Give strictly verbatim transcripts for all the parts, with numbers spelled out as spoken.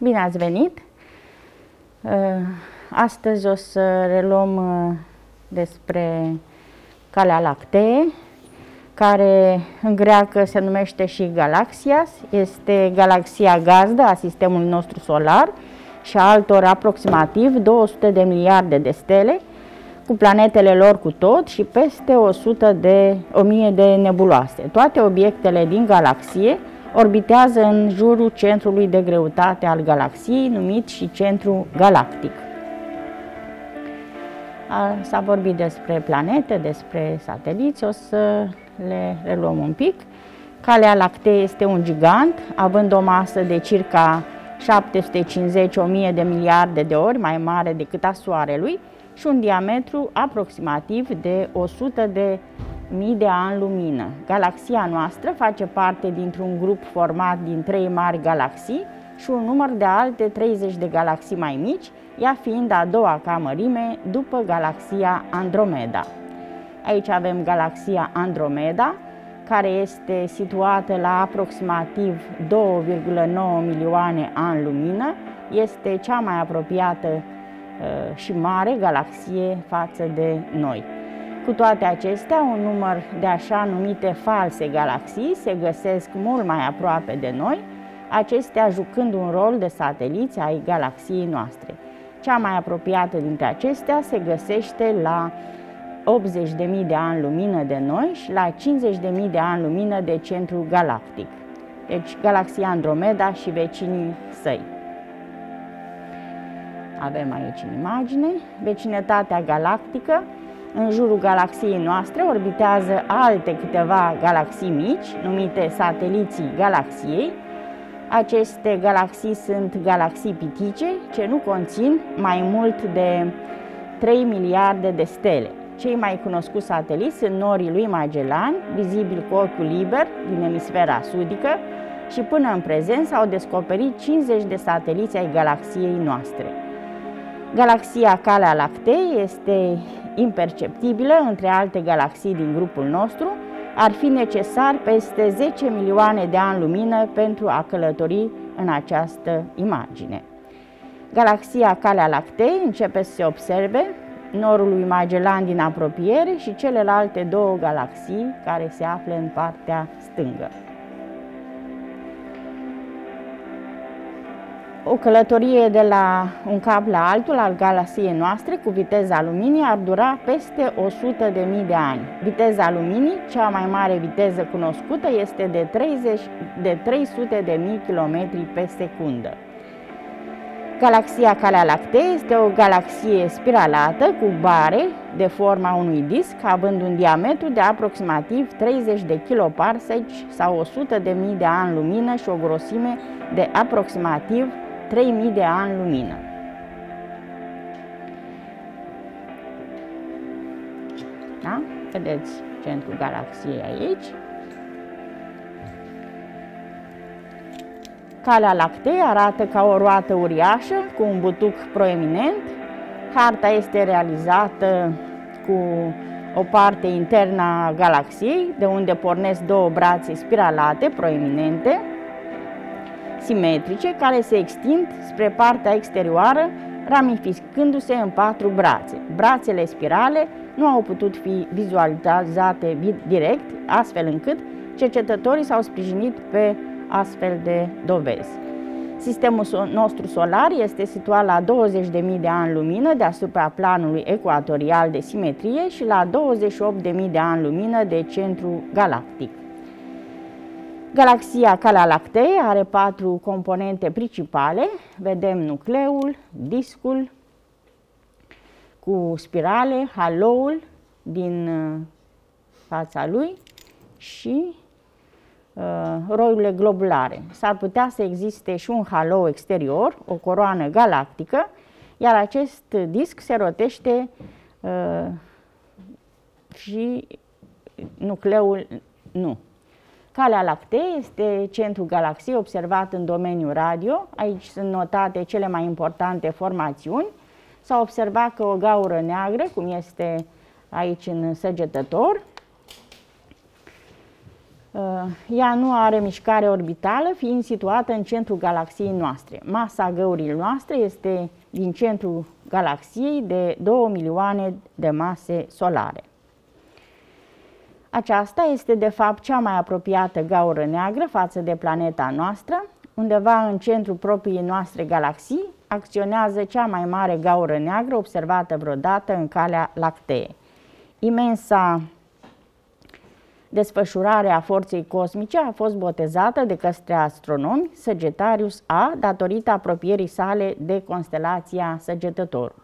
Bine ați venit! Astăzi o să reluăm despre Calea Lactee, care în greacă se numește și Galaxias. Este galaxia gazdă a sistemului nostru solar și a altor aproximativ două sute de miliarde de stele, cu planetele lor cu tot și peste o sută de, o mie de nebuloase. Toate obiectele din galaxie orbitează în jurul centrului de greutate al galaxiei, numit și centru galactic. S-a vorbit despre planete, despre sateliți, o să le reluăm un pic. Calea Lactee este un gigant, având o masă de circa șapte sute cincizeci la o mie de miliarde de ori mai mare decât a Soarelui și un diametru aproximativ de o sută de mii de ani lumină. Galaxia noastră face parte dintr-un grup format din trei mari galaxii și un număr de alte treizeci de galaxii mai mici, ea fiind a doua ca mărime după galaxia Andromeda. Aici avem galaxia Andromeda, care este situată la aproximativ două virgulă nouă milioane ani lumină. Este cea mai apropiată uh, și mare galaxie față de noi. Cu toate acestea, un număr de așa numite false galaxii se găsesc mult mai aproape de noi, acestea jucând un rol de sateliți ai galaxiei noastre. Cea mai apropiată dintre acestea se găsește la optzeci de mii de ani lumină de noi și la cincizeci de mii de ani lumină de centru galactic. Deci, galaxia Andromeda și vecinii săi. Avem aici în imagine vecinătatea galactică. În jurul galaxiei noastre orbitează alte câteva galaxii mici, numite sateliții galaxiei. Aceste galaxii sunt galaxii pitice, ce nu conțin mai mult de trei miliarde de stele. Cei mai cunoscuți sateliți sunt norii lui Magellan, vizibil cu ochiul liber din emisfera sudică, și până în prezent s-au descoperit cincizeci de sateliți ai galaxiei noastre. Galaxia Calea Lactee este imperceptibilă între alte galaxii din grupul nostru. Ar fi necesar peste zece milioane de ani lumină pentru a călători în această imagine. Galaxia Calea Lactee începe să se observe norul lui Magellan din apropiere și celelalte două galaxii care se află în partea stângă. O călătorie de la un cap la altul al galaxiei noastre cu viteza luminii ar dura peste o sută de mii de ani. Viteza luminii, cea mai mare viteză cunoscută, este de, treizeci, de trei sute de mii de kilometri pe secundă. Galaxia Calea Lactee este o galaxie spiralată cu bare de forma unui disc, având un diametru de aproximativ treizeci de kiloparseci sau o sută de mii de ani lumină și o grosime de aproximativ trei mii de ani lumină. Da? Vedeți centrul galaxiei aici. Calea Lactee arată ca o roată uriașă cu un butuc proeminent. Harta este realizată cu o parte internă a galaxiei, de unde pornesc două brațe spiralate proeminente, simetrice, care se extind spre partea exterioară, ramificându-se în patru brațe. Brațele spirale nu au putut fi vizualizate direct, astfel încât cercetătorii s-au sprijinit pe astfel de dovezi. Sistemul nostru solar este situat la douăzeci de mii de ani lumină deasupra planului ecuatorial de simetrie și la douăzeci și opt de mii de ani lumină de centru galactic. Galaxia Calea Lactee are patru componente principale. Vedem nucleul, discul cu spirale, haloul din fața lui și uh, roile globulare. S-ar putea să existe și un halou exterior, o coroană galactică, iar acest disc se rotește uh, și nucleul nu. Calea Lactee este centrul galaxiei observat în domeniul radio. Aici sunt notate cele mai importante formațiuni. S-a observat că o gaură neagră, cum este aici în săgetător, Ea nu are mișcare orbitală, fiind situată în centrul galaxiei noastre. Masa găurii noastre este din centrul galaxiei de două milioane de mase solare. Aceasta este de fapt cea mai apropiată gaură neagră față de planeta noastră. Undeva în centrul propriei noastre galaxii acționează cea mai mare gaură neagră observată vreodată în Calea Lactee. Imensa desfășurare a forței cosmice a fost botezată de către astronomi Sagittarius A datorită apropierii sale de constelația Săgetătorul.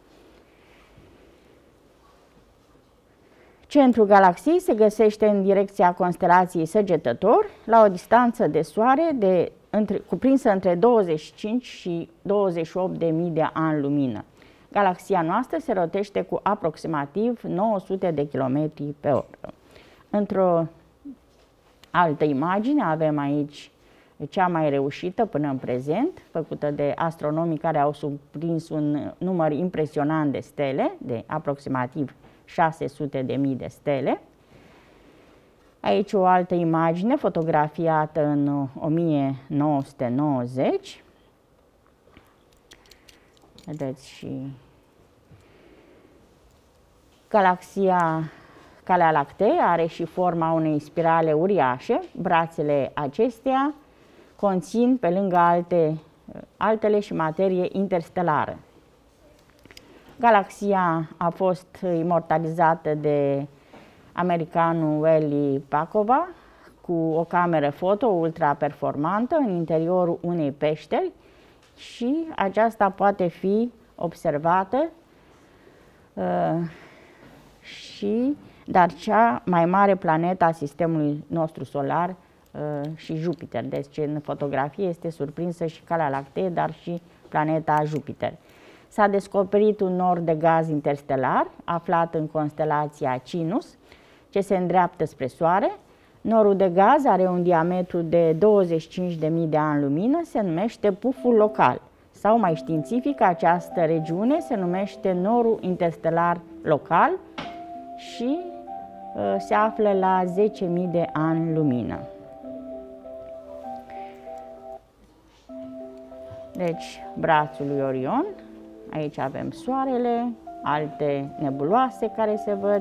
Centrul galaxiei se găsește în direcția constelației Săgetător, la o distanță de soare de, între, cuprinsă între douăzeci și cinci și douăzeci și opt de mii de ani lumină. Galaxia noastră se rotește cu aproximativ nouă sute de kilometri pe oră. Într-o altă imagine avem aici cea mai reușită până în prezent, făcută de astronomii care au surprins un număr impresionant de stele, de aproximativ șase sute de mii de stele. Aici o altă imagine fotografiată în o mie nouă sute nouăzeci. Vedeți și galaxia Calea Lactee are și forma unei spirale uriașe. Brațele acesteia conțin, pe lângă alte, altele, și materie interstelară. Galaxia a fost imortalizată de americanul Wally Pacova cu o cameră foto ultra-performantă în interiorul unei peșteri și aceasta poate fi observată uh, și dar cea mai mare planetă a sistemului nostru solar uh, și Jupiter. Deci în fotografie este surprinsă și Calea Lactee, dar și planeta Jupiter. S-a descoperit un nor de gaz interstelar aflat în constelația Cinus, ce se îndreaptă spre Soare. Norul de gaz are un diametru de douăzeci și cinci de mii de ani lumină, se numește puful local, sau mai științific, această regiune se numește norul interstelar local și uh, se află la zece mii de ani lumină. Deci, brațul lui Orion, aici avem Soarele, alte nebuloase care se văd.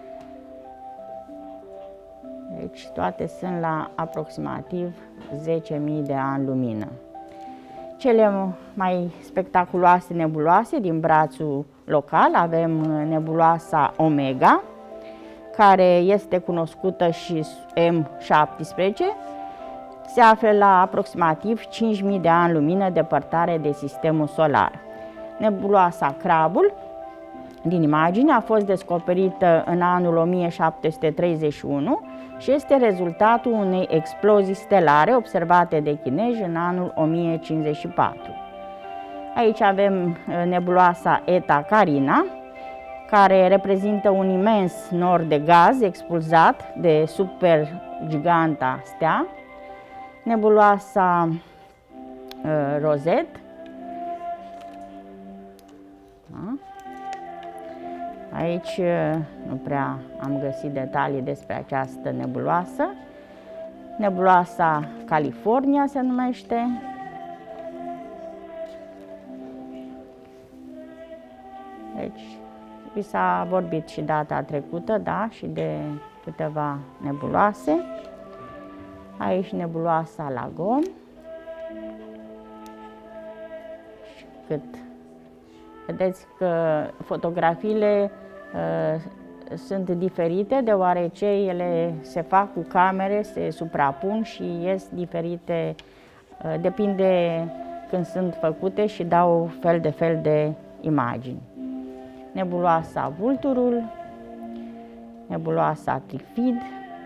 Deci toate sunt la aproximativ zece mii de ani lumină. Cele mai spectaculoase nebuloase din brațul local avem nebuloasa Omega, care este cunoscută și M șaptesprezece, se află la aproximativ cinci mii de ani lumină departare de sistemul solar. Nebuloasa Crabul din imagine a fost descoperită în anul o mie șapte sute treizeci și unu și este rezultatul unei explozii stelare observate de chinezi în anul o mie cincizeci și patru. Aici avem nebuloasa Eta Carina, care reprezintă un imens nor de gaz expulzat de supergiganta stea. Nebuloasa uh, Rosette. Da. Aici nu prea am găsit detalii despre această nebuloasă. Nebuloasa California se numește. Deci, vi s-a vorbit și data trecută, da, și de câteva nebuloase. Aici nebuloasa Lagon. Și cât vedeți că fotografiile uh, sunt diferite, deoarece ele se fac cu camere, se suprapun și ies diferite, uh, depinde când sunt făcute și dau fel de fel de imagini. Nebuloasa Vulturul, nebuloasa Trifid,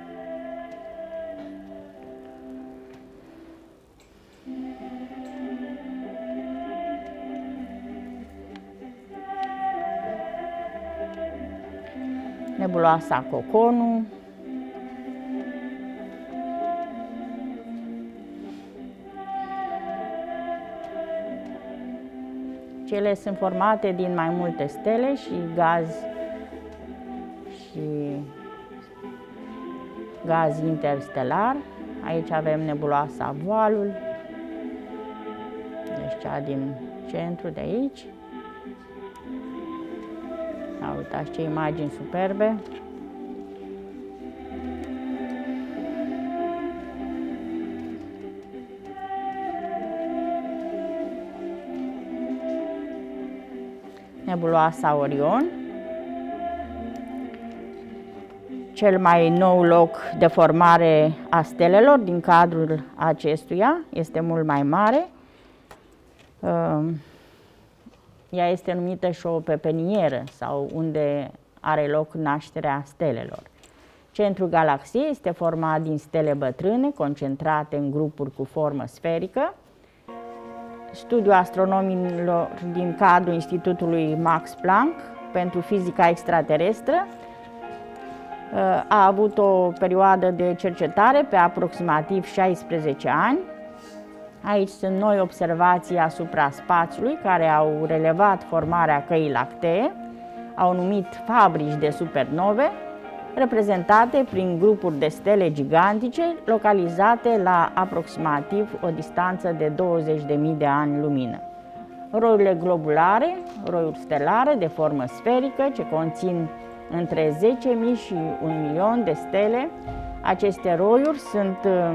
nebuloasa Coconu, cele sunt formate din mai multe stele și gaz și gaz interstelar. Aici avem nebuloasa Voalul, deci cea din centru de aici. Da, uitați ce imagini superbe! Nebuloasa Orion, cel mai nou loc de formare a stelelor din cadrul acestuia, este mult mai mare. Ea este numită și o pepenieră, sau unde are loc nașterea stelelor. Centrul galaxiei este format din stele bătrâne, concentrate în grupuri cu formă sferică. Studiul astronomilor din cadrul Institutului Max Planck pentru fizica extraterestră a avut o perioadă de cercetare pe aproximativ șaisprezece ani. Aici sunt noi observații asupra spațiului care au relevat formarea căii lactee, au numit fabrici de supernove, reprezentate prin grupuri de stele gigantice localizate la aproximativ o distanță de douăzeci de mii de ani lumină. Roiurile globulare, roiuri stelare de formă sferică ce conțin între zece mii și un milion de stele. Aceste roiuri sunt uh,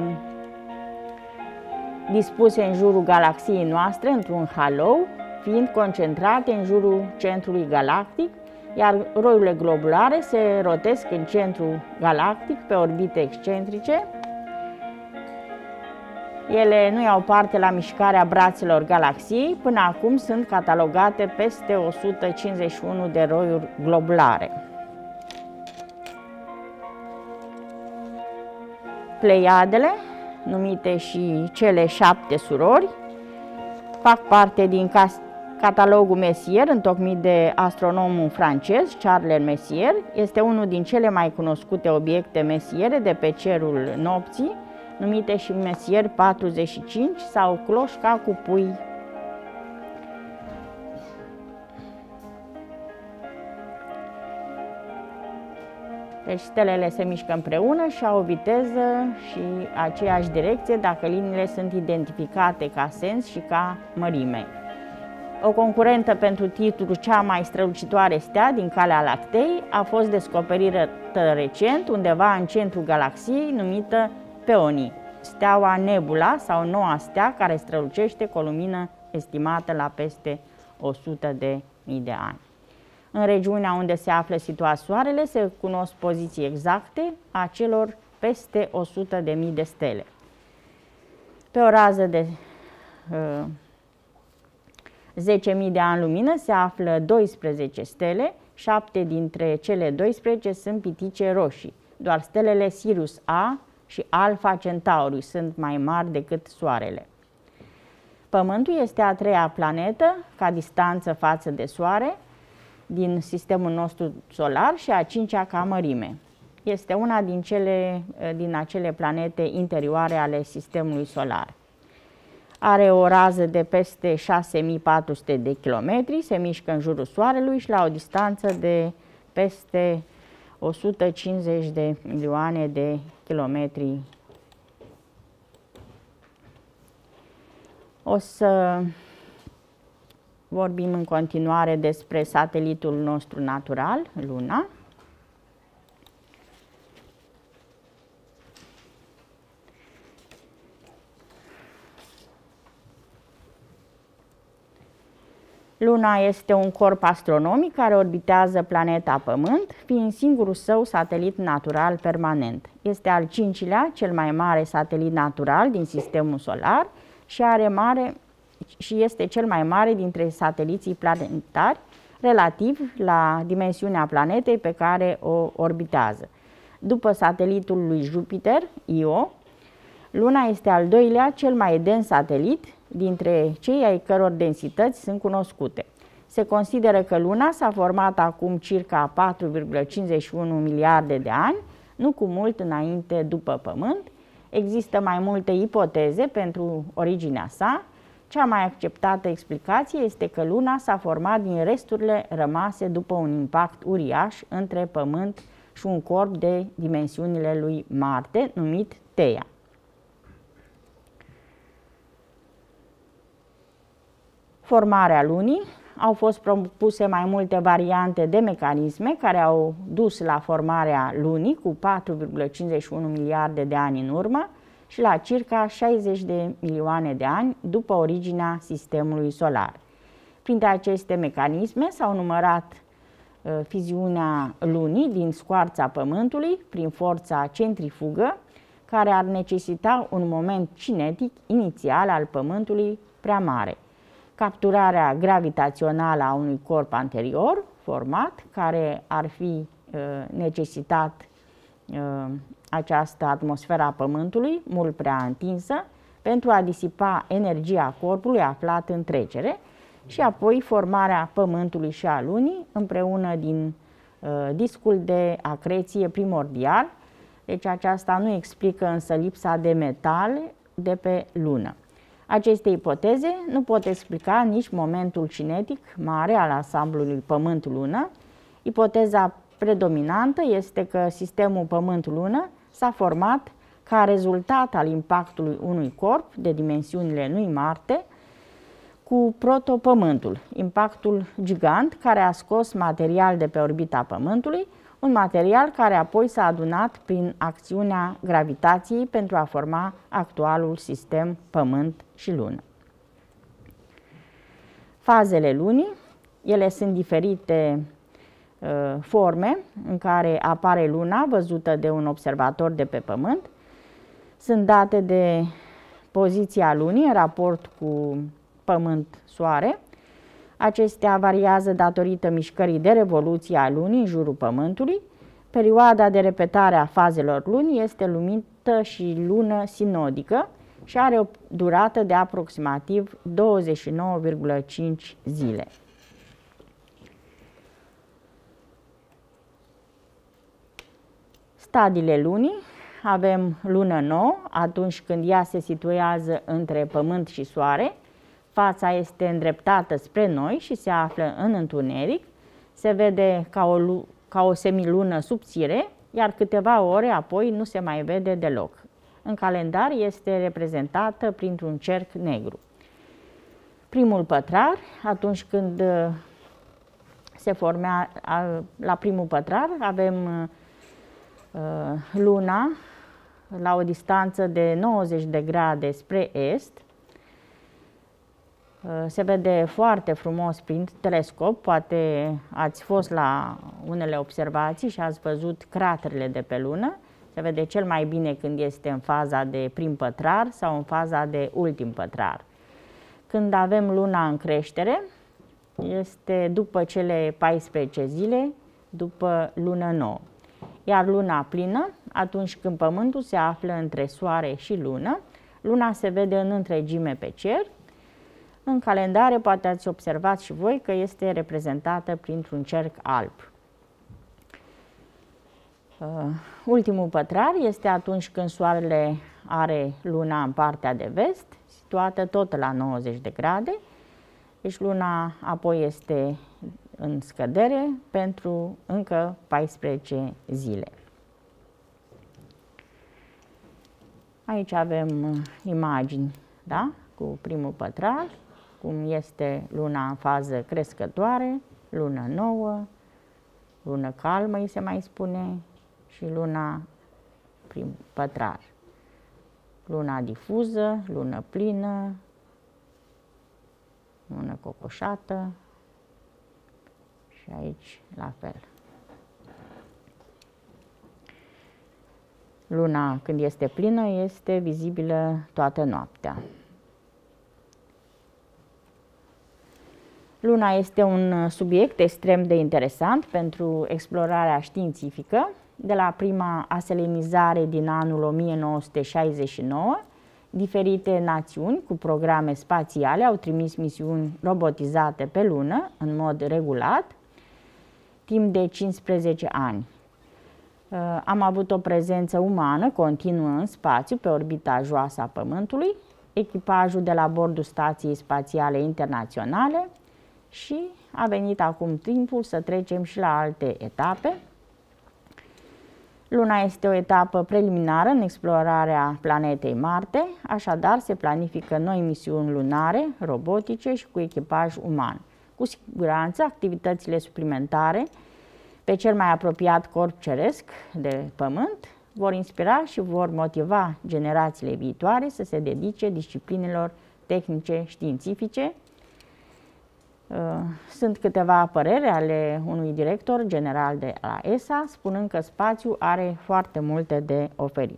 dispuse în jurul galaxiei noastre într-un halou, fiind concentrate în jurul centrului galactic, iar roiurile globulare se rotesc în centrul galactic pe orbite excentrice. Ele nu iau parte la mișcarea brațelor galaxiei, până acum sunt catalogate peste o sută cincizeci și unu de roiuri globulare. Pleiadele, numite și cele șapte surori, fac parte din catalogul Messier, întocmit de astronomul francez Charles Messier. Este unul din cele mai cunoscute obiecte mesiere de pe cerul nopții, numite și Messier patruzeci și cinci sau cloșca cu pui. Deci stelele se mișcă împreună și au o viteză și aceeași direcție dacă liniile sunt identificate ca sens și ca mărime. O concurentă pentru titlul cea mai strălucitoare stea din Calea Lactei a fost descoperită recent undeva în centrul galaxiei, numită Peony, steaua Nebula sau noua stea care strălucește cu o lumină estimată la peste o sută de mii de ani. În regiunea unde se află situat Soarele se cunosc poziții exacte a celor peste o sută de mii de stele. Pe o rază de uh, zece mii de ani lumină se află doisprezece stele, șapte dintre cele doisprezece sunt pitice roșii. Doar stelele Sirius A și Alpha Centauri sunt mai mari decât Soarele. Pământul este a treia planetă ca distanță față de Soare din sistemul nostru solar și a cincea ca mărime. Este una din, cele, din acele planete interioare ale sistemului solar. Are o rază de peste șase mii patru sute de kilometri, se mișcă în jurul Soarelui și la o distanță de peste o sută cincizeci de milioane de kilometri. O să vorbim în continuare despre satelitul nostru natural, Luna. Luna este un corp astronomic care orbitează planeta Pământ, fiind singurul său satelit natural permanent. Este al cincilea cel mai mare satelit natural din sistemul solar și are mare și este cel mai mare dintre sateliții planetari relativ la dimensiunea planetei pe care o orbitează. După satelitul lui Jupiter, Io, Luna este al doilea cel mai dens satelit dintre cei ai căror densități sunt cunoscute. Se consideră că Luna s-a format acum circa patru virgulă cincizeci și unu miliarde de ani, nu cu mult înainte după Pământ. Există mai multe ipoteze pentru originea sa. Cea mai acceptată explicație este că Luna s-a format din resturile rămase după un impact uriaș între Pământ și un corp de dimensiunile lui Marte, numit Theia. Formarea lunii. Au fost propuse mai multe variante de mecanisme care au dus la formarea lunii cu patru virgulă cincizeci și unu miliarde de ani în urmă și la circa șaizeci de milioane de ani după originea sistemului solar. Printre aceste mecanisme s-au numărat uh, fiziunea lunii din scoarța Pământului prin forța centrifugă, care ar necesita un moment cinetic inițial al Pământului prea mare. Capturarea gravitațională a unui corp anterior format, care ar fi uh, necesitat uh, această atmosferă a Pământului mult prea întinsă pentru a disipa energia corpului aflat în trecere și apoi formarea Pământului și a Lunii împreună din uh, discul de acreție primordial. Deci aceasta nu explică însă lipsa de metale de pe Lună. Aceste ipoteze nu pot explica nici momentul cinetic mare al ansamblului Pământ-Lună. Ipoteza predominantă este că sistemul Pământ-Lună s-a format ca rezultat al impactului unui corp de dimensiunile lui Marte cu protopământul, impactul gigant care a scos material de pe orbita Pământului, un material care apoi s-a adunat prin acțiunea gravitației pentru a forma actualul sistem Pământ și Lună. Fazele Lunii, ele sunt diferite uh, forme în care apare Luna văzută de un observator de pe Pământ. Sunt date de poziția Lunii în raport cu Pământ-Soare. Acestea variază datorită mișcării de revoluție a Lunii în jurul Pământului. Perioada de repetare a fazelor Lunii este numită și lună sinodică și are o durată de aproximativ douăzeci și nouă virgulă cinci zile. Stadiile Lunii. Avem lună nouă atunci când ea se situează între Pământ și Soare. Fața este îndreptată spre noi și se află în întuneric. Se vede ca o, ca o semilună subțire, iar câteva ore apoi nu se mai vede deloc. În calendar este reprezentată printr-un cerc negru. Primul pătrar, atunci când se formează, la primul pătrar avem uh, luna la o distanță de nouăzeci de grade spre est. Se vede foarte frumos prin telescop, poate ați fost la unele observații și ați văzut craterele de pe lună. Se vede cel mai bine când este în faza de prim pătrar sau în faza de ultim pătrar. Când avem luna în creștere, este după cele paisprezece zile, după lună nouă. Iar luna plină, atunci când Pământul se află între Soare și Lună, luna se vede în întregime pe cer. În calendare poate ați observat și voi că este reprezentată printr-un cerc alb. Uh, ultimul pătrar este atunci când Soarele are luna în partea de vest, situată tot la nouăzeci de grade, deci luna apoi este în scădere pentru încă paisprezece zile. Aici avem imagini, da? Cu primul pătrar, cum este luna în fază crescătoare, lună nouă, lună calmă îi se mai spune și luna prim pătrar. Luna difuză, lună plină, lună cocoșată și aici la fel. Luna, când este plină, este vizibilă toată noaptea. Luna este un subiect extrem de interesant pentru explorarea științifică. De la prima aselenizare din anul o mie nouă sute șaizeci și nouă, diferite națiuni cu programe spațiale au trimis misiuni robotizate pe Lună în mod regulat, timp de cincisprezece ani. Am avut o prezență umană continuă în spațiu pe orbita joasă a Pământului, echipajul de la bordul Stației Spațiale Internaționale și a venit acum timpul să trecem și la alte etape. Luna este o etapă preliminară în explorarea planetei Marte, așadar se planifică noi misiuni lunare, robotice și cu echipaj uman. Cu siguranță, activitățile suplimentare pe cel mai apropiat corp ceresc de Pământ vor inspira și vor motiva generațiile viitoare să se dedice disciplinelor tehnice științifice. Sunt câteva păreri ale unui director general de la E S A, spunând că spațiul are foarte multe de oferit.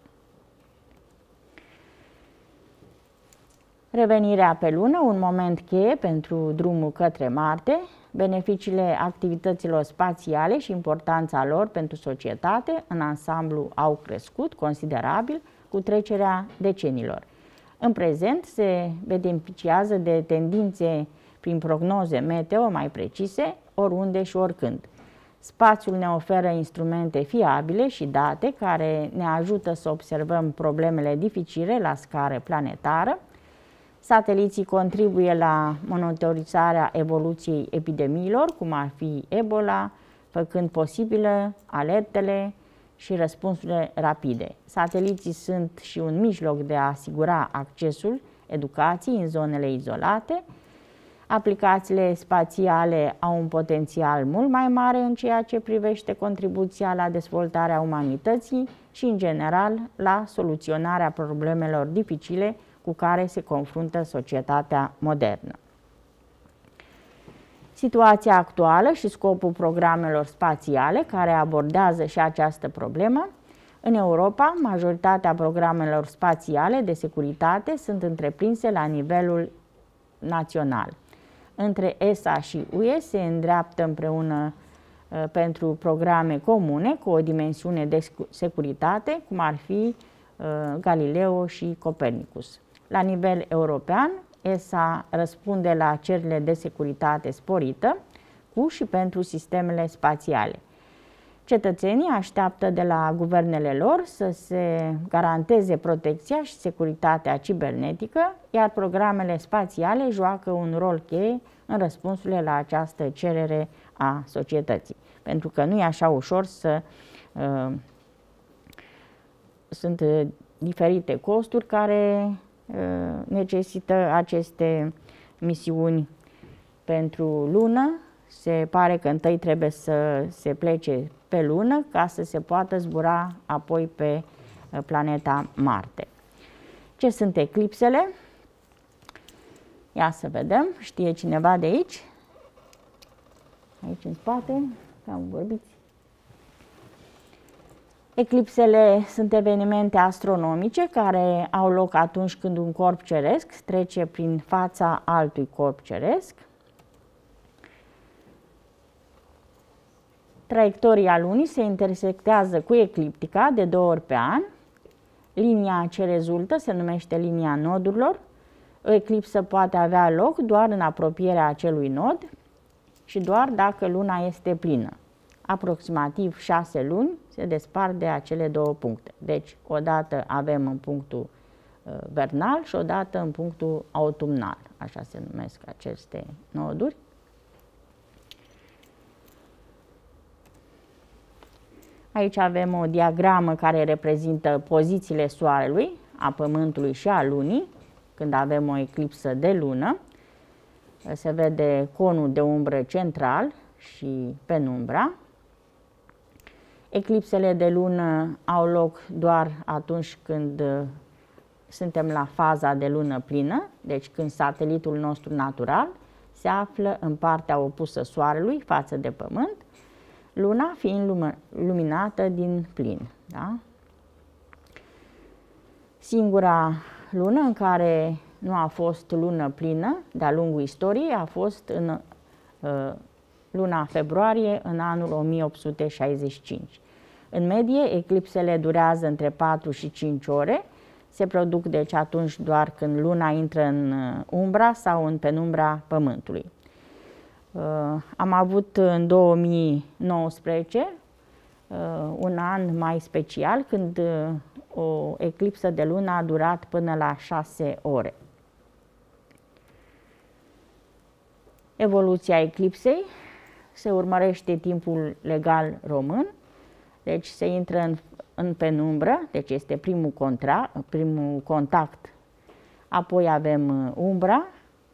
Revenirea pe lună, un moment cheie pentru drumul către Marte, beneficiile activităților spațiale și importanța lor pentru societate în ansamblu au crescut considerabil cu trecerea decenilor. În prezent se beneficiază de tendințe prin prognoze meteo mai precise, oriunde și oricând. Spațiul ne oferă instrumente fiabile și date care ne ajută să observăm problemele dificile la scară planetară. Sateliții contribuie la monitorizarea evoluției epidemiilor, cum ar fi Ebola, făcând posibile alertele și răspunsurile rapide. Sateliții sunt și un mijloc de a asigura accesul educației în zonele izolate. Aplicațiile spațiale au un potențial mult mai mare în ceea ce privește contribuția la dezvoltarea umanității și, în general, la soluționarea problemelor dificile cu care se confruntă societatea modernă. Situația actuală și scopul programelor spațiale care abordează și această problemă. În Europa, majoritatea programelor spațiale de securitate sunt întreprinse la nivelul național. Între E S A și U E se îndreaptă împreună uh, pentru programe comune cu o dimensiune de securitate, cum ar fi uh, Galileo și Copernicus. La nivel european, E S A răspunde la cererile de securitate sporită cu și pentru sistemele spațiale. Cetățenii așteaptă de la guvernele lor să se garanteze protecția și securitatea cibernetică, iar programele spațiale joacă un rol cheie în răspunsurile la această cerere a societății. Pentru că nu e așa ușor să... Uh, sunt uh, diferite costuri care uh, necesită aceste misiuni pentru lună. Se pare că întâi trebuie să se plece pe lună ca să se poată zbura apoi pe planeta Marte. Ce sunt eclipsele? Ia să vedem. Știe cineva de aici? Aici în spate. Am vorbit. Eclipsele sunt evenimente astronomice care au loc atunci când un corp ceresc trece prin fața altui corp ceresc. Traiectoria lunii se intersectează cu ecliptica de două ori pe an. Linia ce rezultă se numește linia nodurilor. O eclipsă poate avea loc doar în apropierea acelui nod și doar dacă luna este plină. Aproximativ șase luni se despart de acele două puncte. Deci, odată avem în punctul uh, vernal și odată în punctul autumnal. Așa se numesc aceste noduri. Aici avem o diagramă care reprezintă pozițiile Soarelui, a Pământului și a Lunii, când avem o eclipsă de lună. Se vede conul de umbră central și penumbra. Eclipsele de lună au loc doar atunci când suntem la faza de lună plină, deci când satelitul nostru natural se află în partea opusă Soarelui față de Pământ, luna fiind luminată din plin. Da? Singura lună în care nu a fost lună plină de-a lungul istoriei a fost în uh, luna februarie în anul o mie opt sute șaizeci și cinci. În medie, eclipsele durează între patru și cinci ore. Se produc deci atunci doar când luna intră în umbra sau în penumbra Pământului. Uh, am avut în două mii nouăsprezece uh, un an mai special când uh, o eclipsă de lună a durat până la șase ore. Evoluția eclipsei se urmărește timpul legal român. deci se intră în, în penumbră, deci este primul, contra, primul contact, apoi avem umbra,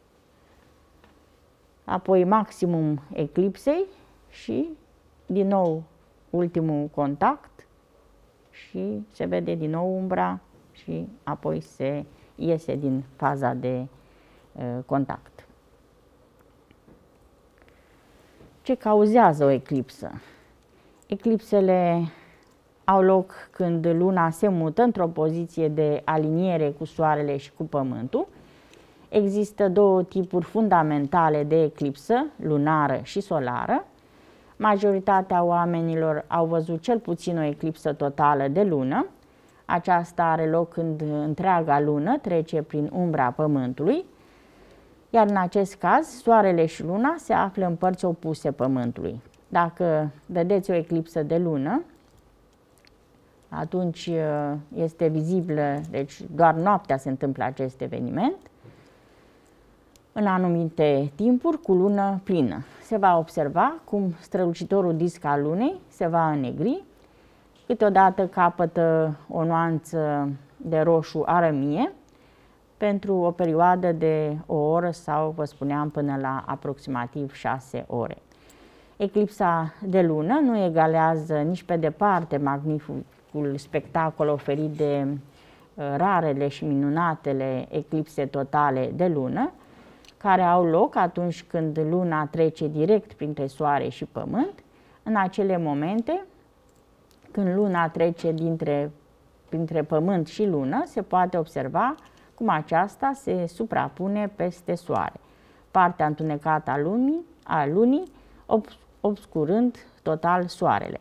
apoi maximum eclipsei și din nou ultimul contact și se vede din nou umbra și apoi se iese din faza de uh, contact. Ce cauzează o eclipsă? Eclipsele au loc când luna se mută într-o poziție de aliniere cu Soarele și cu Pământul. Există două tipuri fundamentale de eclipsă, lunară și solară. Majoritatea oamenilor au văzut cel puțin o eclipsă totală de lună. Aceasta are loc când întreaga lună trece prin umbra Pământului, iar în acest caz Soarele și Luna se află în părți opuse Pământului. Dacă vedeți o eclipsă de lună, atunci este vizibilă, deci doar noaptea se întâmplă acest eveniment, în anumite timpuri cu lună plină. Se va observa cum strălucitorul disc al lunei se va înnegri, câteodată capătă o nuanță de roșu arămie pentru o perioadă de o oră sau, vă spuneam, până la aproximativ șase ore. Eclipsa de lună nu egalează nici pe departe magnificul spectacol oferit de rarele și minunatele eclipse totale de lună, care au loc atunci când luna trece direct printre Soare și Pământ, în acele momente când luna trece dintre, printre Pământ și lună, se poate observa cum aceasta se suprapune peste Soare, partea întunecată a lumii, a lunii, obscurând total Soarele.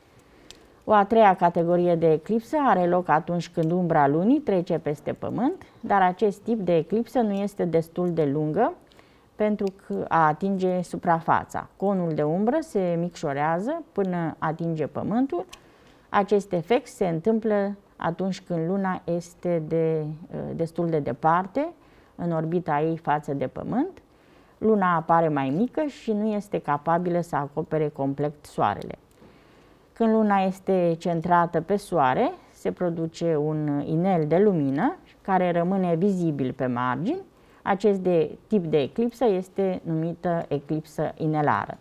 O a treia categorie de eclipsă are loc atunci când umbra lunii trece peste Pământ, dar acest tip de eclipsă nu este destul de lungă pentru a atinge suprafața. Conul de umbră se micșorează până atinge Pământul. Acest efect se întâmplă atunci când luna este de, destul de departe în orbita ei față de Pământ. Luna apare mai mică și nu este capabilă să acopere complet Soarele. Când luna este centrată pe Soare, se produce un inel de lumină care rămâne vizibil pe margini. Acest de, tip de eclipsă este numită eclipsă inelară.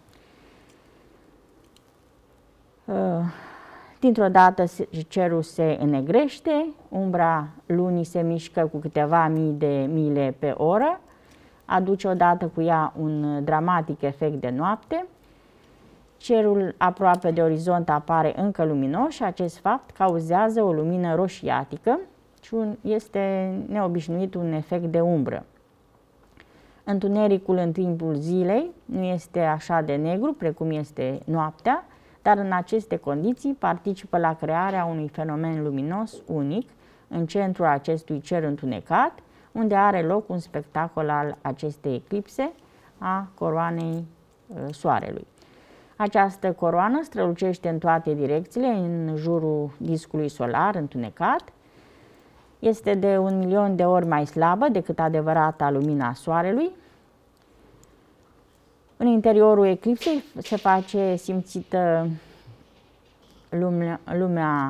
Dintr-o dată cerul se înnegrește, umbra lunii se mișcă cu câteva mii de mile pe oră, aduce odată cu ea un dramatic efect de noapte. Cerul aproape de orizont apare încă luminos și acest fapt cauzează o lumină roșiatică și un, este neobișnuit un efect de umbră. Întunericul în timpul zilei nu este așa de negru precum este noaptea, dar în aceste condiții participă la crearea unui fenomen luminos unic în centrul acestui cer întunecat, unde are loc un spectacol al acestei eclipse a coroanei Soarelui. Această coroană strălucește în toate direcțiile în jurul discului solar întunecat. Este de un milion de ori mai slabă decât adevărata lumina Soarelui. În interiorul eclipsei se face simțită lumea, lumea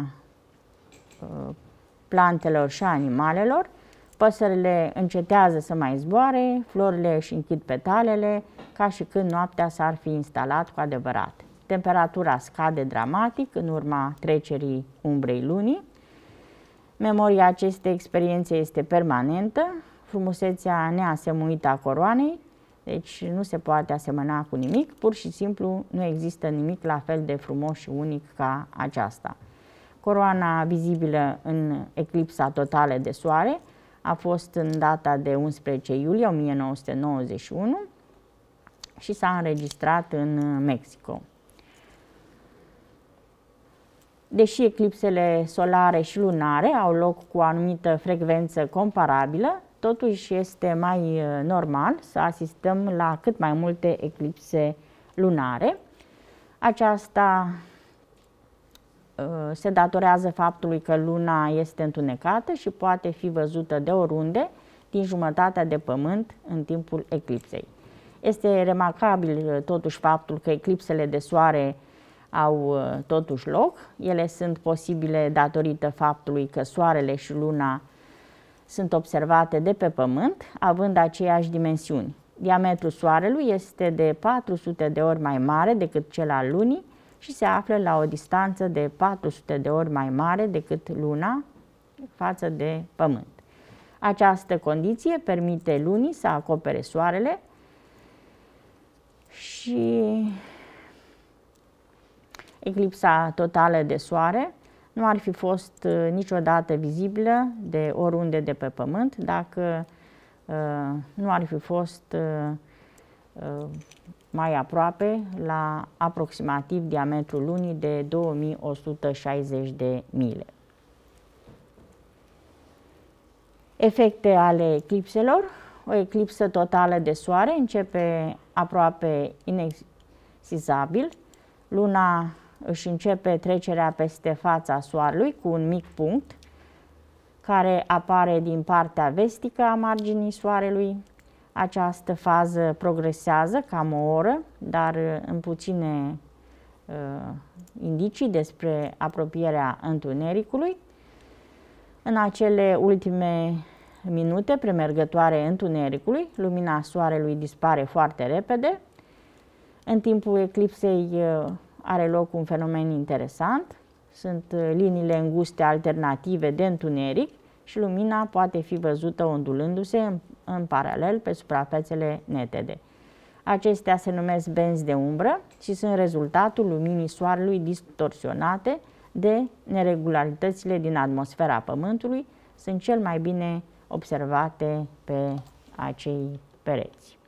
plantelor și animalelor. Păsările încetează să mai zboare, florile își închid petalele, ca și când noaptea s-ar fi instalat cu adevărat. Temperatura scade dramatic în urma trecerii umbrei lunii. Memoria acestei experiențe este permanentă, frumusețea neasemuită a coroanei, deci nu se poate asemăna cu nimic, pur și simplu nu există nimic la fel de frumos și unic ca aceasta. Coroana vizibilă în eclipsa totală de Soare a fost în data de unsprezece iulie o mie nouă sute nouăzeci și unu și s-a înregistrat în Mexico. Deși eclipsele solare și lunare au loc cu o anumită frecvență comparabilă, totuși este mai normal să asistăm la cât mai multe eclipse lunare. Aceasta se datorează faptului că luna este întunecată și poate fi văzută de oriunde din jumătatea de pământ în timpul eclipsei. Este remarcabil totuși faptul că eclipsele de soare au totuși loc. Ele sunt posibile datorită faptului că Soarele și Luna sunt observate de pe Pământ, având aceeași dimensiuni. Diametrul Soarelui este de patru sute de ori mai mare decât cel al Lunii și se află la o distanță de patru sute de ori mai mare decât Luna față de Pământ. Această condiție permite Lunii să acopere Soarele și eclipsa totală de Soare nu ar fi fost niciodată vizibilă de oriunde de pe Pământ dacă uh, nu ar fi fost uh, uh, mai aproape la aproximativ diametrul Lunii de două mii o sută șaizeci de mile. Efecte ale eclipselor. O eclipsă totală de Soare începe aproape inexsizabil. Luna își începe trecerea peste fața Soarelui cu un mic punct care apare din partea vestică a marginii Soarelui. Această fază progresează cam o oră, dar în puține uh, indicii despre apropierea întunericului. În acele ultime minute premergătoare întunericului, lumina Soarelui dispare foarte repede. În timpul eclipsei uh, are loc un fenomen interesant. Sunt uh, liniile înguste alternative de întuneric și lumina poate fi văzută ondulându-se în, în paralel pe suprafețele netede. Acestea se numesc benzi de umbră și sunt rezultatul luminii Soarelui distorsionate de neregularitățile din atmosfera Pământului. Sunt cel mai bine observate pe acei pereți.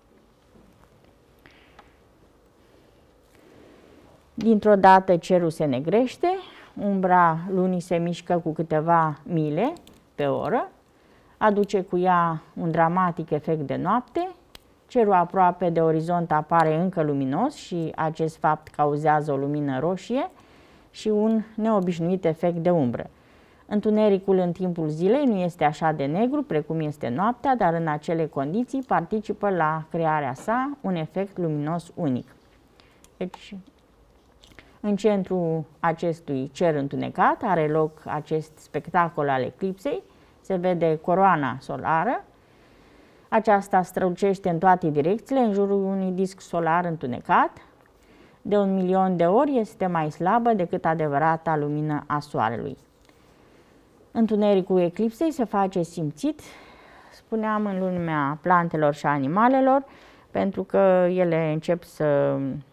Dintr-o dată cerul se negrește, umbra lunii se mișcă cu câteva mile pe oră, aduce cu ea un dramatic efect de noapte, cerul aproape de orizont apare încă luminos și acest fapt cauzează o lumină roșie și un neobișnuit efect de umbră. Întunericul în timpul zilei nu este așa de negru precum este noaptea, dar în acele condiții participă la crearea sa un efect luminos unic. Deci, în centrul acestui cer întunecat are loc acest spectacol al eclipsei. Se vede coroana solară. Aceasta strălucește în toate direcțiile în jurul unui disc solar întunecat. De un milion de ori este mai slabă decât adevărata lumină a Soarelui. Întunericul eclipsei se face simțit, spuneam, în lumea plantelor și animalelor, pentru că ele încep să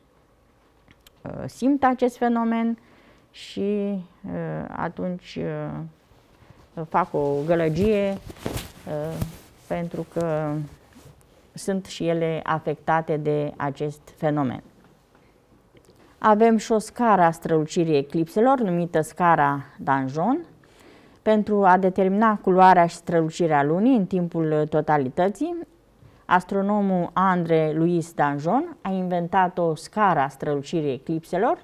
simt acest fenomen și atunci fac o gălăgie pentru că sunt și ele afectate de acest fenomen. Avem și o scară a strălucirii eclipselor, numită scara Danjon, pentru a determina culoarea și strălucirea lunii în timpul totalității. Astronomul André Louis Danjon a inventat o scară a strălucirii eclipselor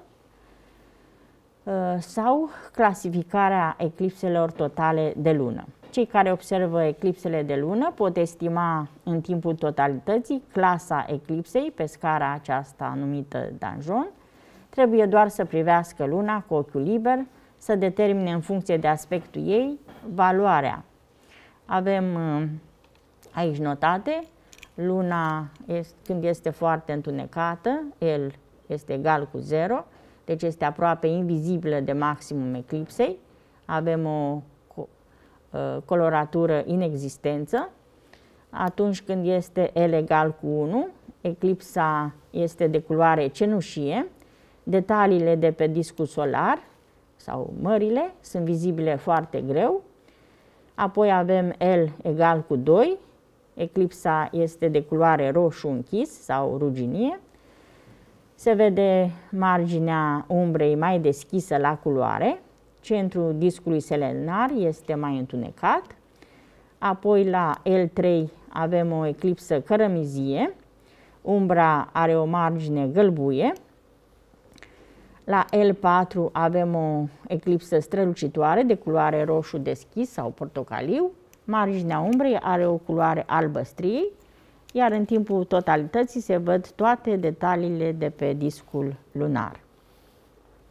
sau clasificarea eclipselor totale de lună. Cei care observă eclipsele de lună pot estima în timpul totalității clasa eclipsei pe scara aceasta numită Danjon. Trebuie doar să privească luna cu ochiul liber, să determine în funcție de aspectul ei valoarea. Avem aici notate: luna este, când este foarte întunecată, L este egal cu zero, deci este aproape invizibilă de maximum eclipsei. Avem o coloratură inexistență. Atunci când este L egal cu unu, eclipsa este de culoare cenușie. Detaliile de pe discul solar sau mările sunt vizibile foarte greu. Apoi avem L egal cu doi, eclipsa este de culoare roșu închis sau ruginie. Se vede marginea umbrei mai deschisă la culoare. Centrul discului selenar este mai întunecat. Apoi la L trei avem o eclipsă cărămizie. Umbra are o margine gălbuie. La L patru avem o eclipsă strălucitoare de culoare roșu deschis sau portocaliu. Marginea umbrei are o culoare albăstrie, iar în timpul totalității se văd toate detaliile de pe discul lunar.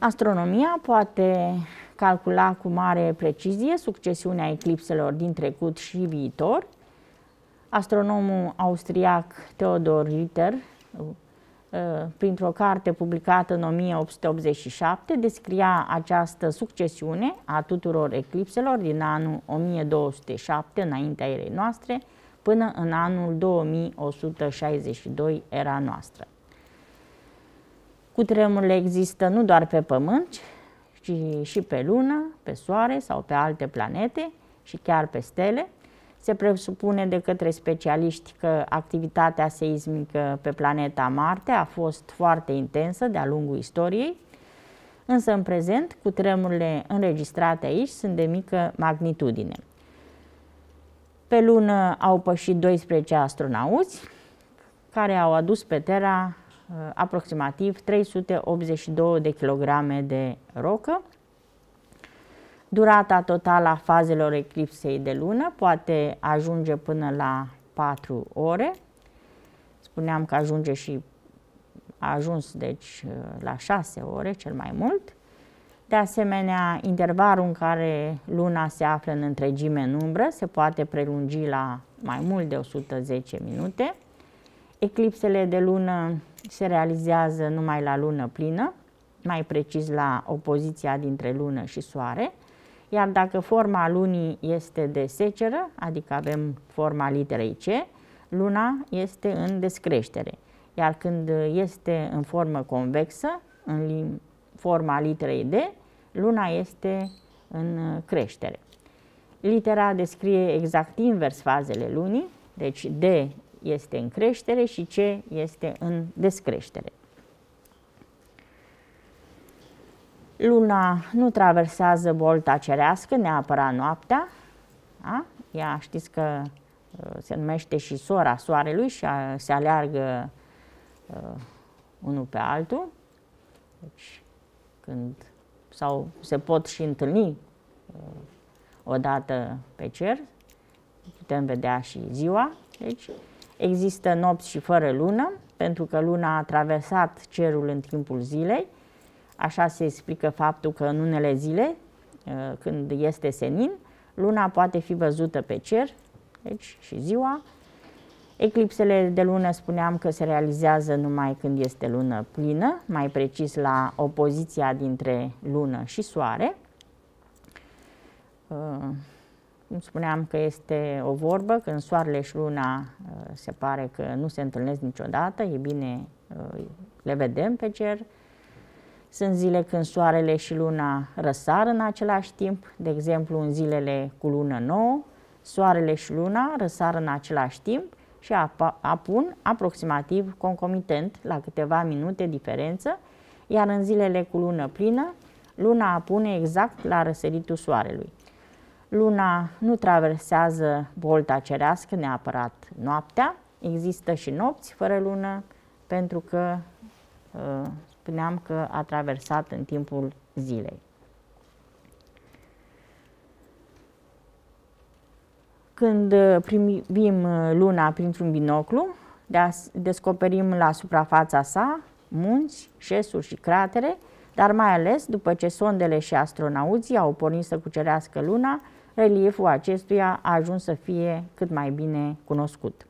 Astronomia poate calcula cu mare precizie succesiunea eclipselor din trecut și viitor. Astronomul austriac Theodor Ritter, printr-o carte publicată în o mie opt sute optzeci și șapte, descria această succesiune a tuturor eclipselor din anul o mie două sute șapte înaintea erei noastre până în anul două mii o sută șaizeci și doi era noastră. Cutremurile există nu doar pe Pământ, ci și pe Lună, pe Soare sau pe alte planete și chiar pe stele. Se presupune de către specialiști că activitatea seismică pe planeta Marte a fost foarte intensă de-a lungul istoriei, însă în prezent cutremurile înregistrate aici sunt de mică magnitudine. Pe Lună au pășit doisprezece astronauți care au adus pe Terra uh, aproximativ trei sute optzeci și două de kilograme de rocă. Durata totală a fazelor eclipsei de lună poate ajunge până la patru ore. Spuneam că ajunge și a ajuns deci la șase ore cel mai mult. De asemenea, intervalul în care luna se află în întregime în umbră se poate prelungi la mai mult de o sută zece minute. Eclipsele de lună se realizează numai la lună plină, mai precis la opoziția dintre lună și soare. Iar dacă forma lunii este de seceră, adică avem forma literei C, luna este în descreștere. Iar când este în formă convexă, în forma literei D, luna este în creștere. Litera descrie exact invers fazele lunii, deci D este în creștere și C este în descreștere. Luna nu traversează bolta cerească neapărat noaptea. Da? Ea știți că uh, se numește și sora Soarelui și a, se aleargă uh, unul pe altul. Deci, când, sau se pot și întâlni uh, odată pe cer, putem vedea și ziua. Deci, există nopți și fără lună, pentru că luna a traversat cerul în timpul zilei. Așa se explică faptul că în unele zile, când este senin, luna poate fi văzută pe cer, deci și ziua. Eclipsele de lună spuneam că se realizează numai când este lună plină, mai precis la opoziția dintre lună și soare. Cum spuneam că este o vorbă, când soarele și luna se pare că nu se întâlnesc niciodată, e bine, le vedem pe cer. Sunt zile când soarele și luna răsar în același timp, de exemplu în zilele cu lună nouă, soarele și luna răsar în același timp și apun aproximativ concomitent la câteva minute diferență, iar în zilele cu lună plină, luna apune exact la răsăritul soarelui. Luna nu traversează bolta cerească neapărat noaptea, există și nopți fără lună, pentru că spuneam că a traversat în timpul zilei. Când privim luna printr-un binoclu, descoperim la suprafața sa munți, șesuri și cratere, dar mai ales după ce sondele și astronauții au pornit să cucerească luna, relieful acestuia a ajuns să fie cât mai bine cunoscut.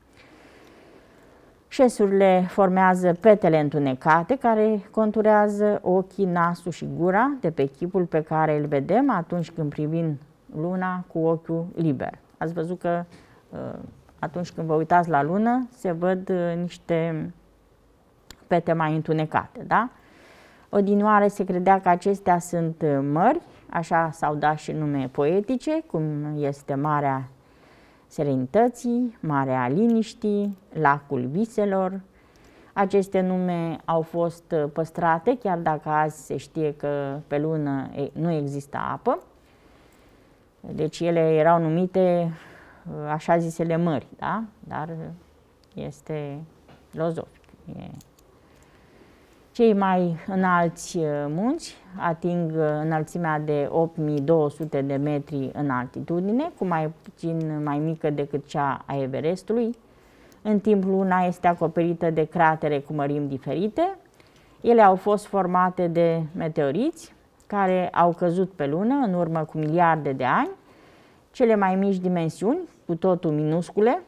Șesurile formează petele întunecate care conturează ochii, nasul și gura de pe chipul pe care îl vedem atunci când privim luna cu ochiul liber. Ați văzut că atunci când vă uitați la lună se văd niște pete mai întunecate, da? Odinioară se credea că acestea sunt mări, așa s-au dat și nume poetice, cum este Marea Serenității, Marea Liniștii, Lacul Viselor. Aceste nume au fost păstrate, chiar dacă azi se știe că pe lună nu există apă. Deci ele erau numite așa zisele mări, da? Dar este filozofic. E... Cei mai înalți munți ating înălțimea de opt mii două sute de metri în altitudine, cu mai puțin mai mică decât cea a Everestului. În timp, luna este acoperită de cratere cu mărimi diferite, Ele au fost formate de meteoriți care au căzut pe lună în urmă cu miliarde de ani, cele mai mici dimensiuni, cu totul minuscule,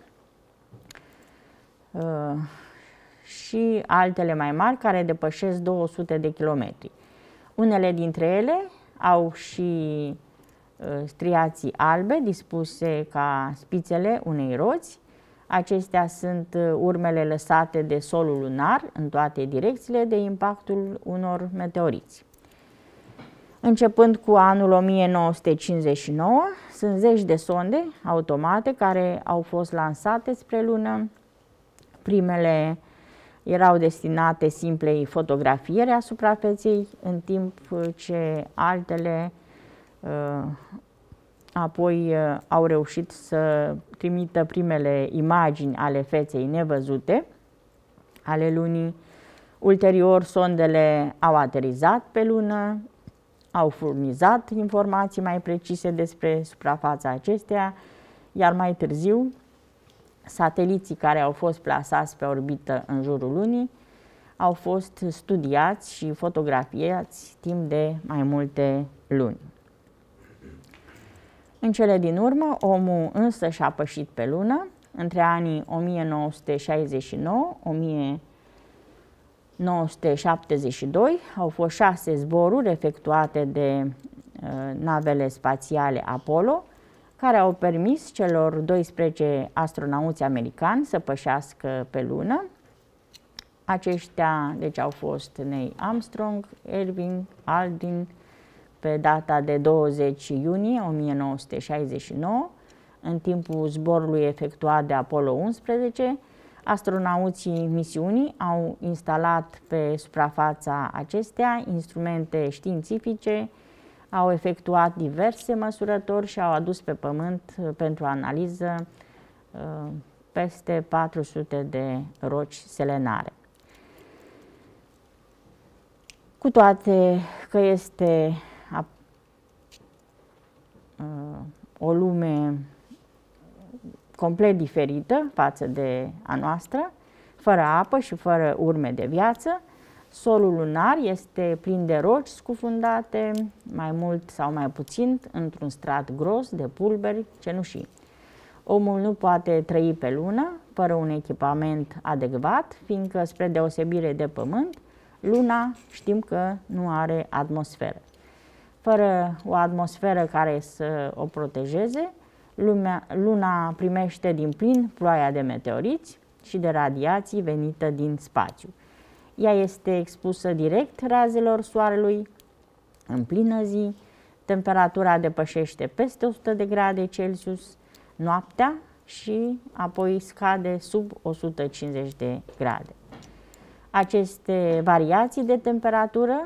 și altele mai mari care depășesc două sute de kilometri. Unele dintre ele au și striații albe dispuse ca spițele unei roți. Acestea sunt urmele lăsate de solul lunar în toate direcțiile de impactul unor meteoriți. Începând cu anul o mie nouă sute cincizeci și nouă, sunt zeci de sonde automate care au fost lansate spre lună. Primele erau destinate simplei fotografiere a suprafeței, în timp ce altele uh, apoi uh, au reușit să trimită primele imagini ale feței nevăzute ale lunii. Ulterior, sondele au aterizat pe lună, au furnizat informații mai precise despre suprafața acesteia, iar mai târziu, sateliții care au fost plasați pe orbită în jurul lunii au fost studiați și fotografiați timp de mai multe luni. În cele din urmă, omul însă și-a pășit pe lună. Între anii o mie nouă sute șaizeci și nouă - o mie nouă sute șaptezeci și doi au fost șase zboruri efectuate de uh, navele spațiale Apollo, care au permis celor doisprezece astronauți americani să pășească pe lună. Aceștia deci au fost Neil Armstrong, Edwin Aldrin, pe data de douăzeci iunie o mie nouă sute șaizeci și nouă, în timpul zborului efectuat de Apollo unsprezece, astronauții misiunii au instalat pe suprafața acestea instrumente științifice, au efectuat diverse măsurători și au adus pe Pământ pentru analiză peste patru sute de roci selenare. Cu toate că este o lume complet diferită față de a noastră, fără apă și fără urme de viață, solul lunar este plin de roci scufundate, mai mult sau mai puțin, într-un strat gros de pulberi cenușii. Omul nu poate trăi pe lună fără un echipament adecvat, fiindcă, spre deosebire de Pământ, Luna știm că nu are atmosferă. Fără o atmosferă care să o protejeze, lumea, Luna primește din plin ploaia de meteoriți și de radiații venită din spațiu. Ea este expusă direct razelor soarelui în plină zi, temperatura depășește peste o sută de grade Celsius noaptea și apoi scade sub o sută cincizeci de grade. Aceste variații de temperatură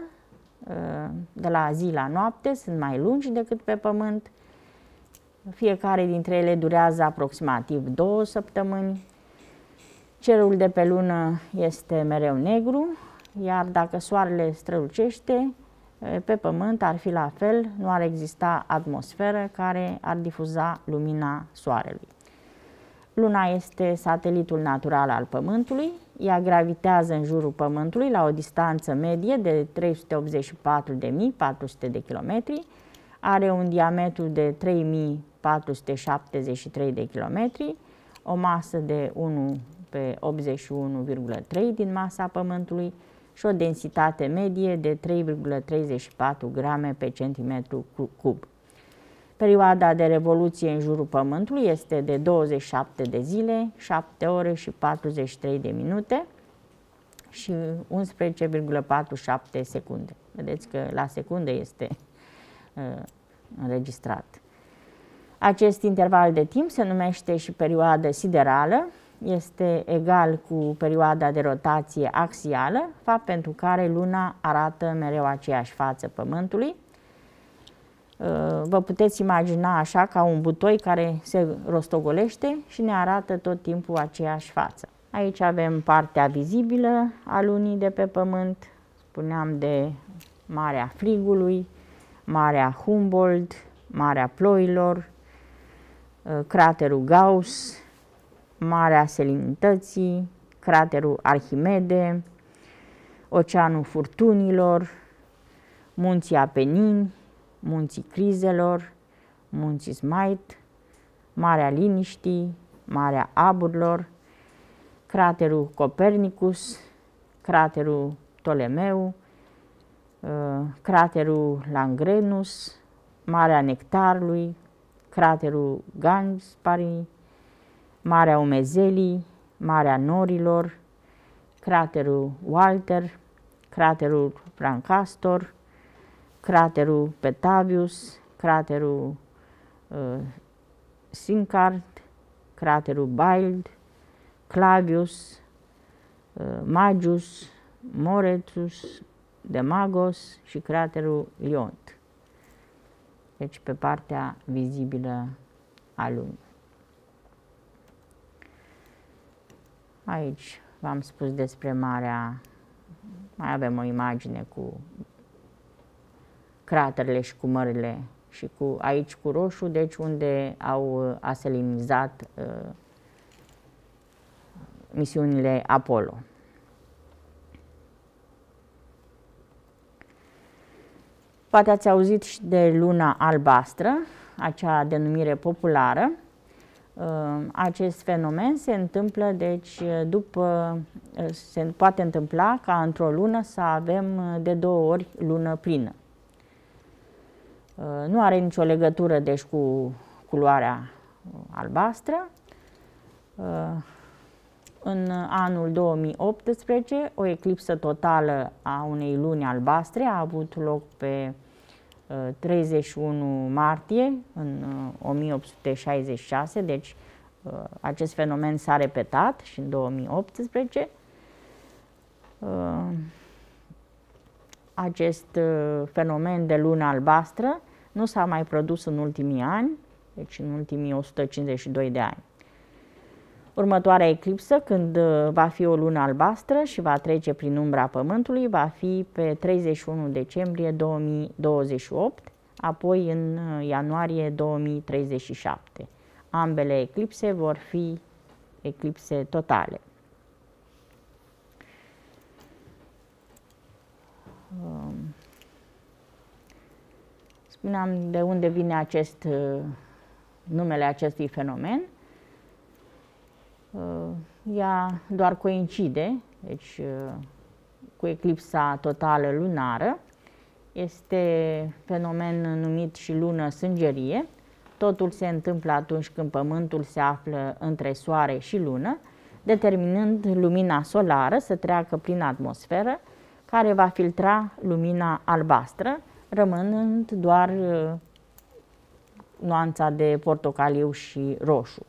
de la zi la noapte sunt mai lungi decât pe Pământ. Fiecare dintre ele durează aproximativ două săptămâni. Cerul de pe lună este mereu negru, iar dacă soarele strălucește, pe Pământ ar fi la fel, nu ar exista atmosferă care ar difuza lumina soarelui. Luna este satelitul natural al Pământului. Ea gravitează în jurul Pământului la o distanță medie de trei sute optzeci și patru de mii patru sute de kilometri, are un diametru de trei mii patru sute șaptezeci și trei de kilometri, o masă de unu pe optzeci și unu virgulă trei din masa Pământului și o densitate medie de trei virgulă treizeci și patru grame pe centimetru cub. Perioada de revoluție în jurul Pământului este de douăzeci și șapte de zile, șapte ore și patruzeci și trei de minute și unsprezece virgulă patruzeci și șapte secunde. Vedeți că la secunde este uh, înregistrat. Acest interval de timp se numește și perioadă siderală, este egal cu perioada de rotație axială, fapt pentru care Luna arată mereu aceeași față Pământului. Vă puteți imagina așa ca un butoi care se rostogolește și ne arată tot timpul aceeași față. Aici avem partea vizibilă a Lunii de pe Pământ, spuneam de Marea Frigului, Marea Humboldt, Marea Ploilor, craterul Gauss, Marea Selinității, craterul Arhimede, Oceanul Furtunilor, munții Apenini, munții Crizelor, munții Smite, Marea Liniștii, Marea Aburilor, craterul Copernicus, craterul Ptolemeu, craterul Langrenus, Marea Nectarului, craterul Gaspari, Marea Umezelii, Marea Norilor, craterul Walter, craterul Francastor, craterul Petavius, craterul uh, Sincard, craterul Bild, Clavius, uh, Magius, Moretus, Demagos și craterul Liont. Deci pe partea vizibilă a Lunii. Aici v-am spus despre Marea, mai avem o imagine cu craterele și cu mările și cu aici cu roșu, deci unde au aselinizat uh, misiunile Apollo. Poate ați auzit și de luna albastră, acea denumire populară. Acest fenomen se întâmplă, deci, după, se poate întâmpla ca într-o lună să avem de două ori lună plină. Nu are nicio legătură, deci, cu culoarea albastră. În anul două mii optsprezece, o eclipsă totală a unei luni albastre a avut loc pe treizeci și unu martie în o mie opt sute șaizeci și șase, deci acest fenomen s-a repetat și în două mii optsprezece. Acest fenomen de lună albastră nu s-a mai produs în ultimii ani, deci în ultimii o sută cincizeci și doi de ani. Următoarea eclipsă, când va fi o lună albastră și va trece prin umbra Pământului, va fi pe treizeci și unu decembrie două mii douăzeci și opt, apoi în ianuarie două mii treizeci și șapte. Ambele eclipse vor fi eclipse totale. Spuneam de unde vine acest, numele acestui fenomen. Ea doar coincide, deci cu eclipsa totală lunară. Este fenomen numit și lună sângerie. Totul se întâmplă atunci când Pământul se află între Soare și Lună, determinând lumina solară să treacă prin atmosferă, care va filtra lumina albastră, rămânând doar nuanța de portocaliu și roșu.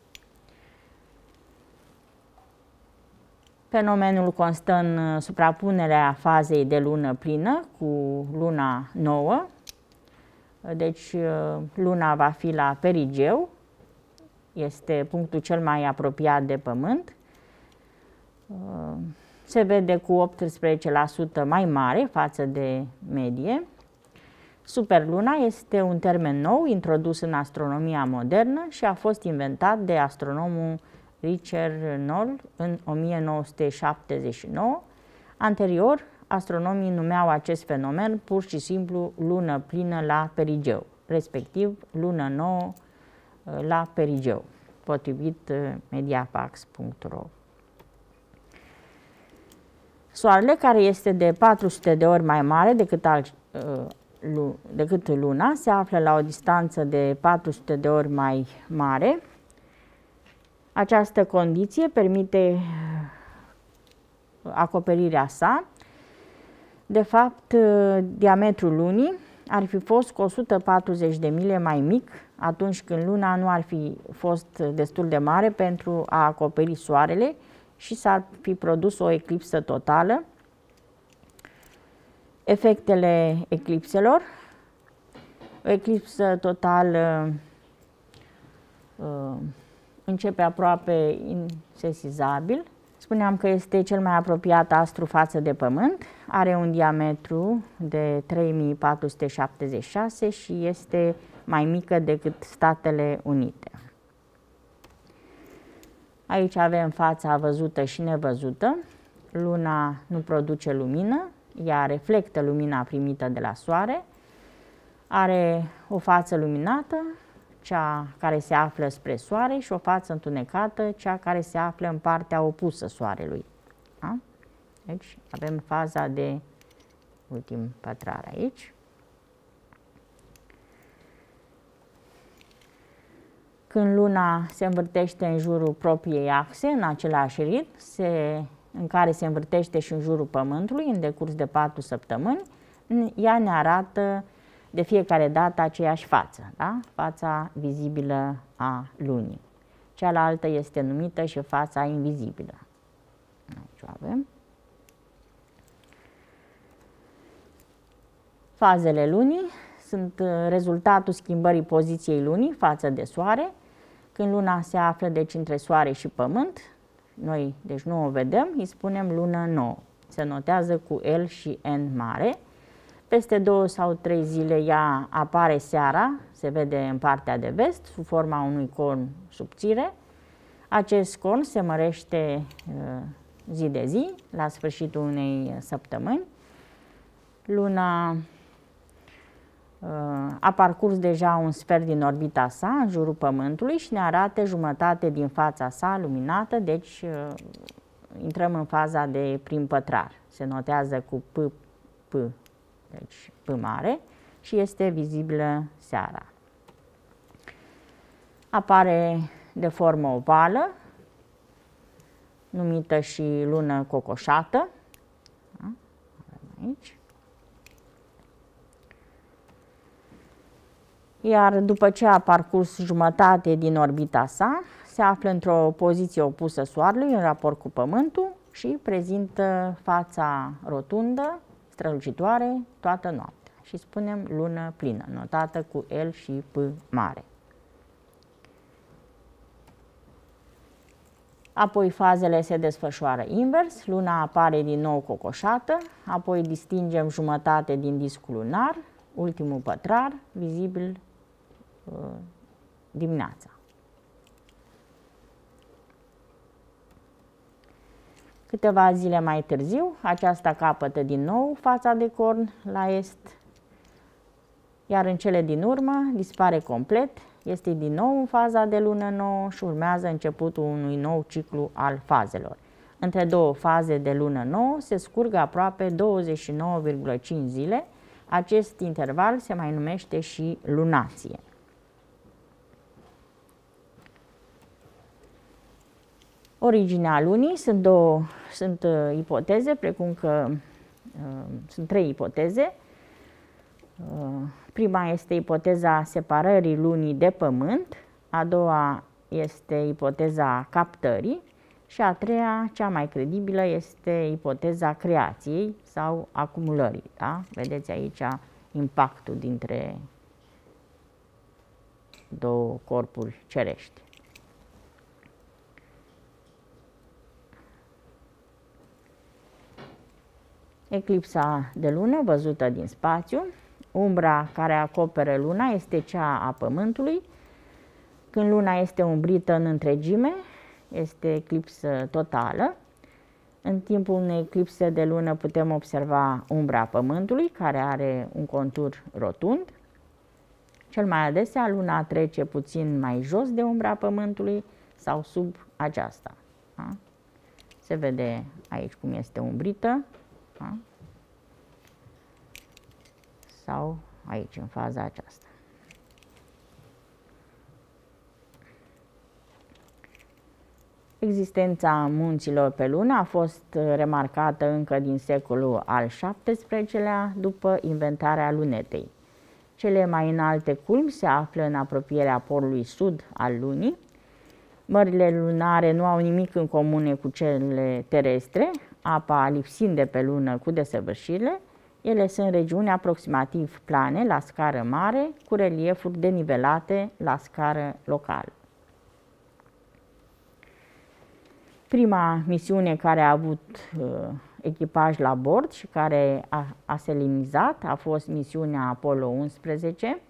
Fenomenul constă în suprapunerea fazei de lună plină cu luna nouă. Deci luna va fi la perigeu, este punctul cel mai apropiat de Pământ. Se vede cu optsprezece la sută mai mare față de medie. Superluna este un termen nou introdus în astronomia modernă și a fost inventat de astronomul Richard Noll în o mie nouă sute șaptezeci și nouă. Anterior, astronomii numeau acest fenomen pur și simplu lună plină la perigeu, respectiv lună nouă la perigeu, potrivit mediafax punct ro. Soarele, care este de patru sute de ori mai mare decât, al, decât Luna, se află la o distanță de patru sute de ori mai mare. Această condiție permite acoperirea sa. De fapt, diametrul Lunii ar fi fost cu o sută patruzeci de mile mai mic atunci când Luna nu ar fi fost destul de mare pentru a acoperi Soarele și s-ar fi produs o eclipsă totală. Efectele eclipselor. O eclipsă totală uh, începe aproape insesizabil. Spuneam că este cel mai apropiat astru față de Pământ, are un diametru de trei mii patru sute șaptezeci și șase și este mai mică decât Statele Unite. Aici avem fața văzută și nevăzută. Luna nu produce lumină, ea reflectă lumina primită de la soare, are o față luminată, cea care se află spre soare, și o față întunecată, cea care se află în partea opusă soarelui. Da? Deci avem faza de ultim pătrar aici. Când luna se învârtește în jurul propriei axe, în același ritm, se, în care se învârtește și în jurul Pământului, în decurs de patru săptămâni, ea ne arată de fiecare dată aceeași față, da? Fața vizibilă a lunii. Cealaltă este numită și fața invizibilă. Aici o avem. Fazele lunii sunt rezultatul schimbării poziției lunii față de soare. Când luna se află deci între soare și pământ, noi deci nu o vedem, îi spunem lună nouă. Se notează cu L și N mare. Peste două sau trei zile ea apare seara, se vede în partea de vest, sub forma unui con subțire. Acest con se mărește uh, zi de zi, la sfârșitul unei săptămâni. Luna a parcurs deja un sfert din orbita sa în jurul Pământului și ne arată jumătate din fața sa luminată, deci intrăm în faza de prim pătrar. Se notează cu P, P, deci P mare, și este vizibilă seara. Apare de formă ovală, numită și lună cocoșată. Da? Aici. Iar după ce a parcurs jumătate din orbita sa, se află într-o poziție opusă Soarelui în raport cu Pământul și prezintă fața rotundă, strălucitoare, toată noaptea. Și spunem lună plină, notată cu L și P mare. Apoi fazele se desfășoară invers, luna apare din nou cocoșată, apoi distingem jumătate din discul lunar, ultimul pătrar, vizibil uh, dimineața. Câteva zile mai târziu, aceasta capătă din nou fața de corn la est, iar în cele din urmă dispare complet, este din nou în faza de lună nouă și urmează începutul unui nou ciclu al fazelor. Între două faze de lună nouă se scurg aproape douăzeci și nouă virgulă cinci zile. Acest interval se mai numește și lunație. Originea lunii sunt două, sunt uh, ipoteze, precum că uh, sunt trei ipoteze. Uh, prima este ipoteza separării lunii de pământ, a doua este ipoteza captării și a treia, cea mai credibilă, este ipoteza creației sau acumulării. Da? Vedeți aici impactul dintre două corpuri cerești. Eclipsa de lună văzută din spațiu. Umbra care acoperă luna este cea a Pământului. Când luna este umbrită în întregime, este eclipsă totală. În timpul unei eclipse de lună putem observa umbra Pământului, care are un contur rotund. Cel mai adesea luna trece puțin mai jos de umbra Pământului sau sub aceasta. Da? Se vede aici cum este umbrită. Da? Sau aici, în faza aceasta. Existența munților pe lună a fost remarcată încă din secolul al șaptesprezecelea, după inventarea lunetei. Cele mai înalte culmi se află în apropierea polului sud al lunii. Mările lunare nu au nimic în comun cu cele terestre, apa lipsind de pe lună cu desăvârșirile. Ele sunt regiuni aproximativ plane la scară mare, cu reliefuri denivelate la scară locală. Prima misiune care a avut uh, echipaj la bord și care a, a selenizat a fost misiunea Apollo unsprezece.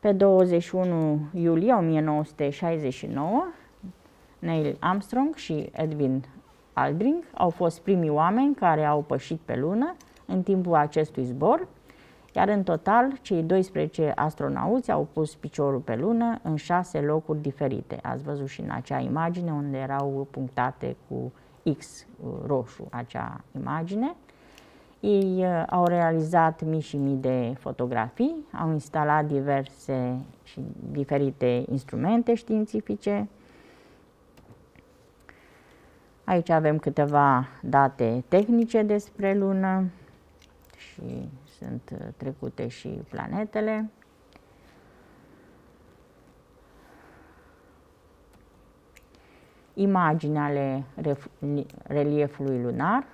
Pe douăzeci și unu iulie o mie nouă sute șaizeci și nouă, Neil Armstrong și Edwin Aldrin au fost primii oameni care au pășit pe lună în timpul acestui zbor, iar în total cei doisprezece astronauți au pus piciorul pe lună în șase locuri diferite. Ați văzut și în acea imagine unde erau punctate cu X roșu acea imagine. Ei uh, au realizat mii și mii de fotografii, au instalat diverse și diferite instrumente științifice. Aici avem câteva date tehnice despre lună și sunt uh, trecute și planetele. Imagini ale reliefului lunar.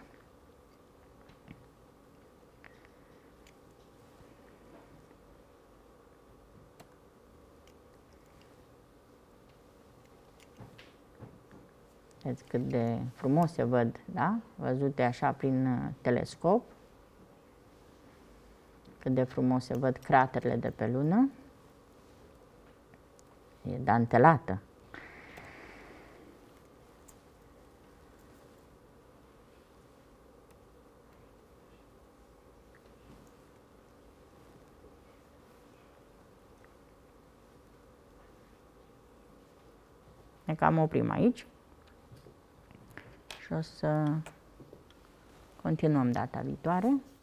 Vedeți cât de frumos se văd, da? Văzute așa prin uh, telescop. Cât de frumos se văd craterele de pe lună. E dantelată. Ne cam oprim aici și o să continuăm data viitoare.